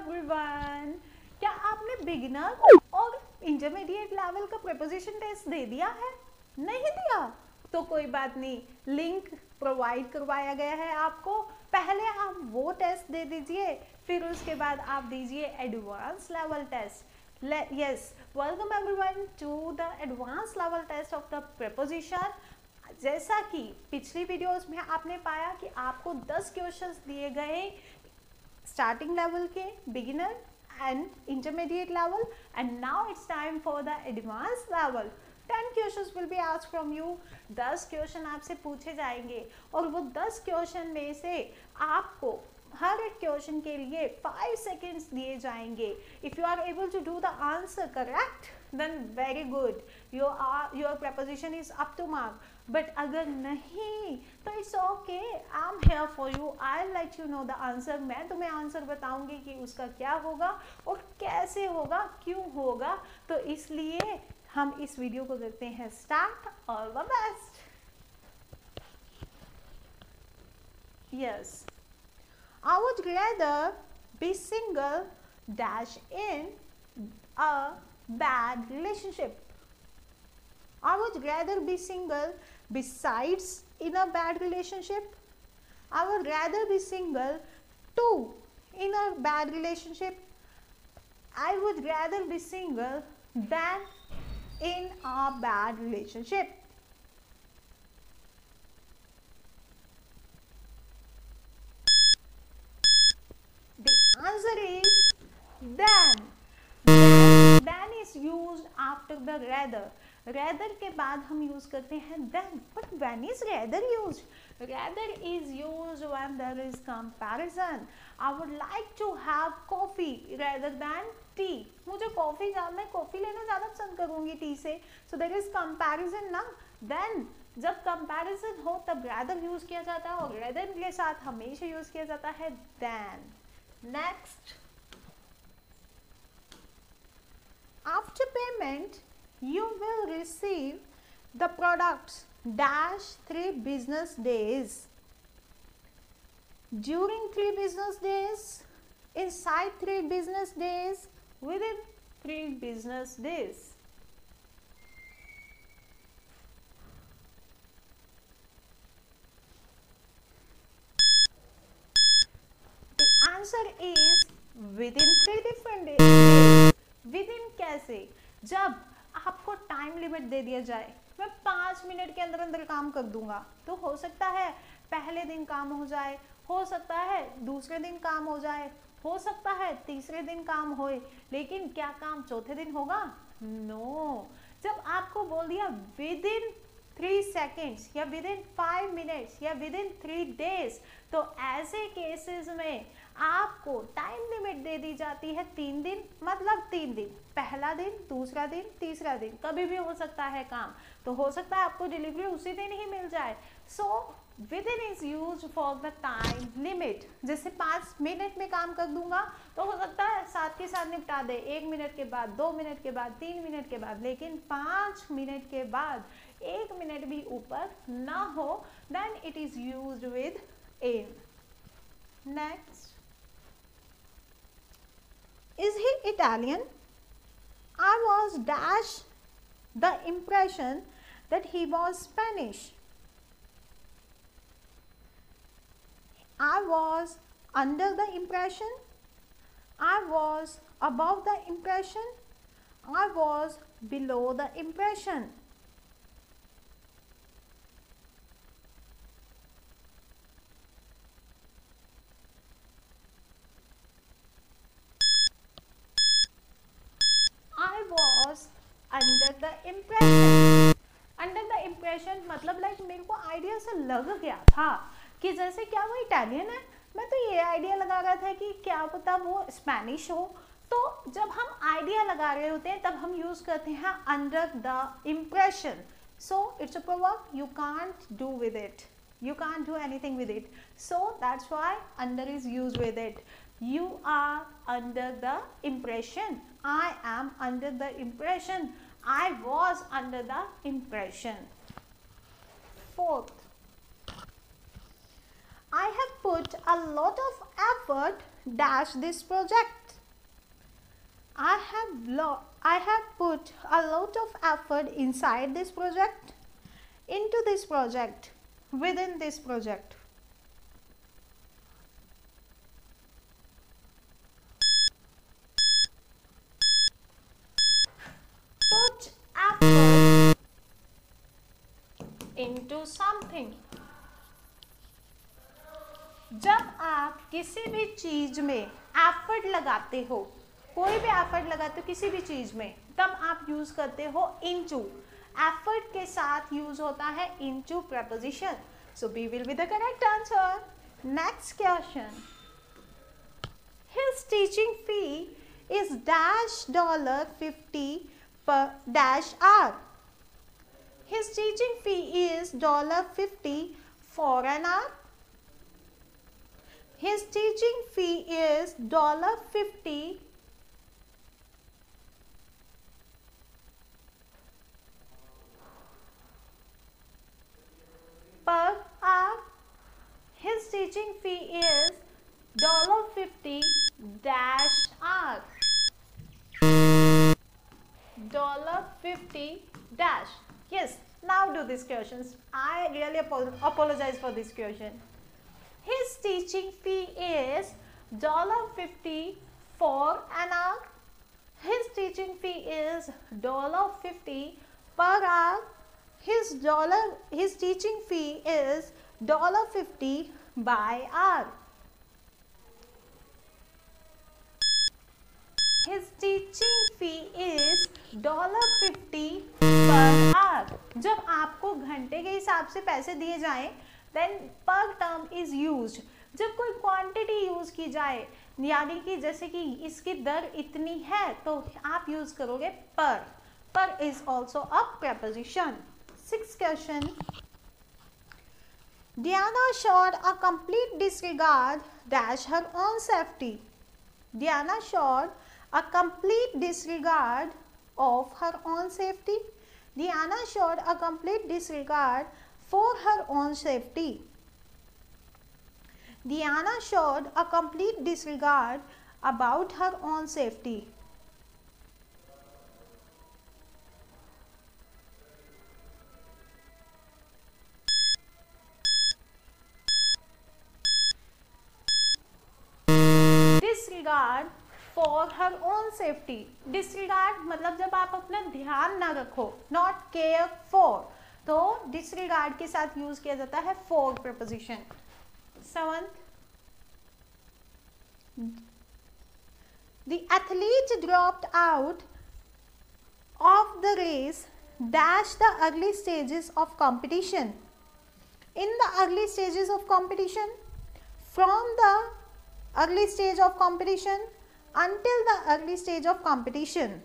Everyone, क्या आपने beginner और इंटरमीडिएट लेवल का प्रीपोजिशन टेस्ट दे दिया है? नहीं दिया तो कोई बात नहीं, लिंक प्रोवाइड करवाया गया है आपको। पहले आप वो टेस्ट दे दीजिए, फिर उसके बाद आप दीजिए advance level test. Yes, welcome everyone to the advanced level test of the preposition। जैसा कि पिछली वीडियोस में आपने पाया कि आपको 10 क्वेश्चंस दिए गए स्टार्टिंग लेवल के, beginner and intermediate level, and now it's time for the advance level. 10 questions will be asked from you. 10 question आपसे पूछे जाएंगे और वो 10 क्वेश्चन में से आपको हर एक क्वेश्चन के लिए 5 सेकेंड्स दिए जाएंगे। If you are able to do the answer correct then very good, your preposition is up to mark. But अगर नहीं तो it's okay, I am here for you, I let you know the answer. मैं तुम्हें answer बताऊंगी कि उसका क्या होगा और कैसे होगा, क्यों होगा। तो इसलिए हम इस वीडियो को करते हैं start. All the best. Yes, I would rather be single dash in a bad relationship. I would rather be single besides in a bad relationship. I would rather be single too in a bad relationship. I would rather be single than in a bad relationship. Answer is then. Then is used after the rather. Rather के बाद हम use करते हैं then. But when is rather used? Rather is used when there is comparison. I would like to have coffee rather than tea. मुझे coffee मैं coffee लेना ज़्यादा पसंद करूँगी टी से. So there is comparison ना. Then जब comparison हो तब rather use किया जाता है और rather के साथ हमेशा use किया जाता है then. Next, after payment you will receive the products dash 3 business days, during 3 business days, inside 3 business days, within 3 business days. Answer is within 3 different days. Within कैसे? जब आपको टाइम लिमिट दे दिया जाए, मैं 5 मिनट के अंदर अंदर काम कर दूंगा, तो हो सकता है पहले दिन काम हो जाए, हो सकता है दूसरे दिन काम हो जाए, हो सकता है तीसरे दिन काम होए, लेकिन क्या काम चौथे दिन होगा? नो। जब आपको बोल दिया विदिन 3 सेकेंड्स या विदिन 5 मिनट्स या विदिन 3 डेज, तो ऐसे केसेस में आपको टाइम लिमिट दे दी जाती है 3 दिन, मतलब 3 दिन, पहला दिन, दूसरा दिन, तीसरा दिन, कभी भी हो सकता है काम। तो हो सकता है आपको डिलीवरी उसी दिन ही मिल जाए। So within is used for the time limit. जैसे 5 मिनट में काम कर दूंगा तो हो सकता है साथ के साथ निपटा दे, 1 मिनट के बाद, 2 मिनट के बाद, 3 मिनट के बाद, लेकिन 5 मिनट के बाद 1 मिनट भी ऊपर ना हो, then it is used with in. Next, is he Italian? I was dash the impression that he was Spanish. I was under the impression, I was above the impression, I was below the impression. Under the impression. Under the impression मतलब like मेरे को idea से लग गया था कि जैसे क्या वो इटालियन है, मैं तो ये आइडिया लगा रहा था कि क्या पता वो स्पेनिश हो। तो जब हम आइडिया लगा रहे होते हैं तब हम यूज करते हैं under the impression. So it's a proverb, you can't do with it, you can't do anything with it, so that's why under is used with it. You are under the impression, I am under the impression, I was under the impression. Fourth, I have put a lot of effort dash this project. I have put a lot of effort inside this project, into this project, within this project. Put effort into something. जब आप किसी भी चीज में effort लगाते हो, कोई भी एफर्ट लगाते हो किसी भी चीज में, तब आप यूज करते हो इनटू. एफर्ट के साथ यूज होता है into preposition. So B will be the correct answer. Next question. His teaching fee is $50 per hour. His teaching fee is $50 for an hour. His teaching fee is $50 per hour. His teaching fee is $50 hour. $50 dash. Yes, now do these questions. I really apologize for this question. His teaching fee is $50 for an hour. His teaching fee is $50 per hour. His teaching fee is $50 by hour. His teaching fee is $50 per hour. जब आपको घंटे के हिसाब से पैसे दिए जाएं, then per term is used. जब कोई क्वांटिटी यूज की जाए, यानी कि जैसे कि इसकी दर इतनी है, तो आप यूज करोगे पर. पर is also a preposition. 6th question. Diana showed a complete disregard dash her own safety. Diana showed a complete disregard of her own safety. Diana showed a complete disregard for her own safety. Diana showed a complete disregard about her own safety. Disregard for her own safety. Disregard मतलब जब आप अपना ध्यान ना रखो, not care for, तो disregard के साथ यूज किया जाता है for preposition. 7th. The athlete dropped out of the race dash the early stages of competition. In the early stages of competition, from the early stage of competition until the early stage of competition.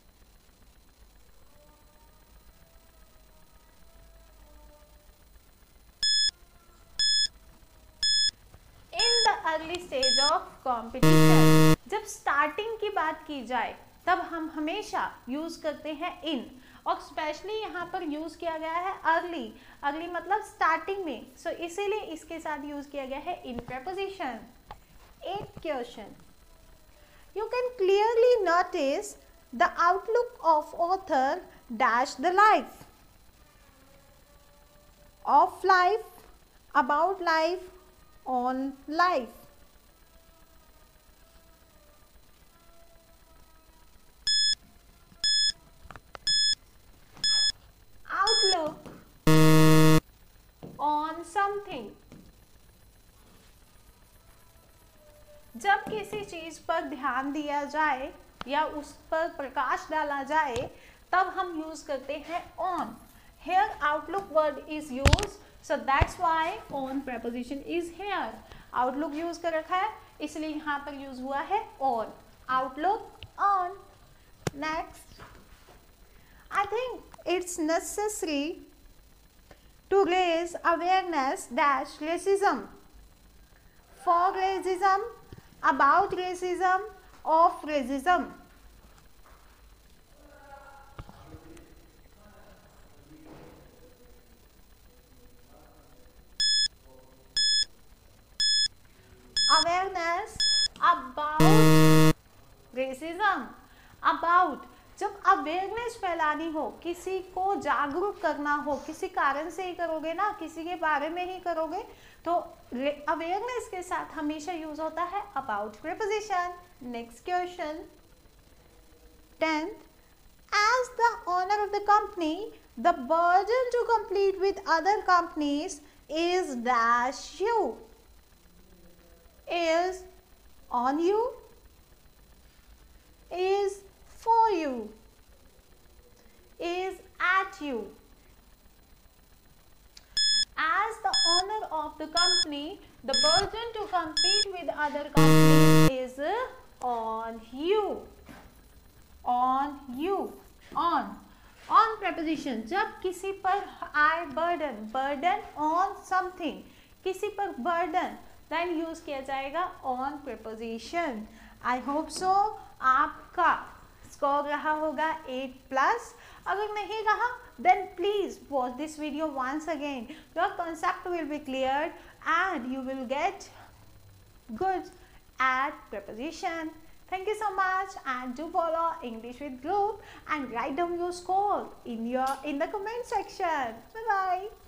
In the early stage of competition. जब starting की बात की जाए, तब हम हमेशा use करते हैं इन, और स्पेशली यहाँ पर यूज किया गया है अर्ली. अर्ली मतलब स्टार्टिंग में, सो इसीलिए इसके साथ यूज किया गया है इन preposition. 8th question. You can clearly notice the outlook of author dash the life. Of life, about life, on life. Outlook on something. जब किसी चीज पर ध्यान दिया जाए या उस पर प्रकाश डाला जाए, तब हम यूज करते हैं on. Here outlook word is used, so that's why on preposition is here. Outlook use कर रखा है, इसलिए यहाँ पर यूज हुआ है on. Outlook on. Next. I think it's necessary to raise awareness dash racism. For racism, about racism, of racism. Awareness about racism. About, जब awareness फैलानी हो, किसी को जागरूक करना हो, किसी कारण से ही करोगे ना, किसी के बारे में ही करोगे, तो अवेयरनेस के साथ हमेशा यूज होता है about preposition. Next question 10th, as the owner of the company, the burden to compete with other companies is dash you, is on you, is for you, is at you. As the owner of the company, the burden to compete with other companies is on you. On you. On preposition, जब किसी पर आए burden, burden on something, किसी पर burden, then use किया जाएगा on preposition. I hope so आपका score रहा होगा 8+. अगर नहीं रहा then please watch this video once again. Your concept will be cleared and you will get good at preposition. Thank you so much and do follow English with Group and write down your score in the comment section. Bye bye.